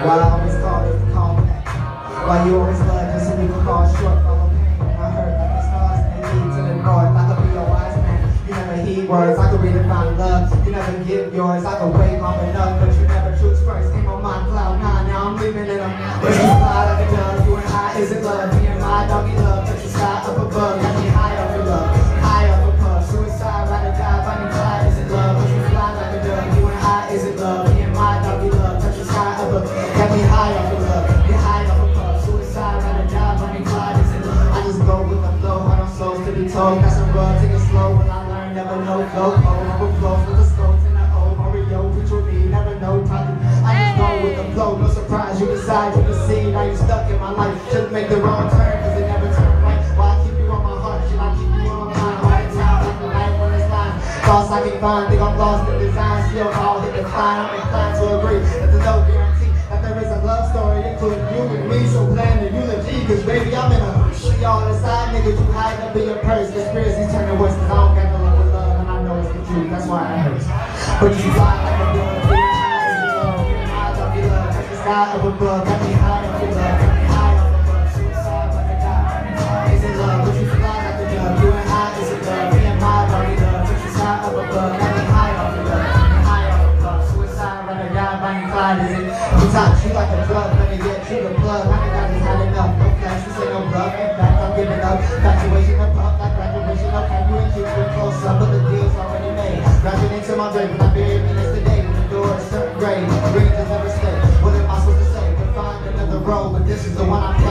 Why I always call it the call back. Why you always love just so you can fall short of a pain. I heard like the stars and they lead to the north. I could be a wise man. You never heed words. I could redefine love. You never give yours. I could wait long enough, but you never choose first. Came on my cloud nine. Now I'm leaving in them. But you fly like a dove. You and I isn't love. Me and my doggy love. Touch the sky up above. Got me high up in love. High up a puff. Suicide, ride or die. Bonnie Clyde isn't love. But you fly like a dove. You and I isn't love. Me and my doggy love. Touch the sky up above. Got me high up in love. Get high up a puff. Suicide, ride or die. Bonnie Clyde isn't love. I just go with the flow. Heart on souls to be told. Got some rub. Take it slow. When I learn, never know. Flow cold. Overflows with the scopes and the O. Mario, picture me. Never know. I just go with the flow. No surprise. You decide. You can see. Now you stuck in my life. Just make the wrong turn. Cause it never turned right. Why I keep you on my heart? Should I keep you on my mind? All the time. Like the night when it's lying. Thoughts I can find. Think I'm lost in design. Still all hit the climb. I'm inclined to agree that there's no guarantee that there is a love story including you and me. So plan the eulogy. Cause baby, I'm in a see all inside. Niggas, you hide up in your purse. Conspiracies turning worse. Cause I don't got no love with love. And I know it's the truth. That's why I hurt. But you fly like a dove. Sky up above, got me high up in love, got me high up above, suicide like a die, is in love, but you fly like a dove, you and I is in love, me and my body love, but you sky up above, got me high up in love, got me high up above, suicide like a die, Bonnie Clyde is it, you talk you like a drug, let me get you the plug, I think I just had enough, no flash, you say no bluff, in fact I'm giving up, graduation of pump, like graduation of have you and keep you close up, but the deal's already made, graduate into my grave, when I bury me yesterday, when the door is certain grave, the ring just never stay. What am I supposed to say? But find another road, but this is the one I'm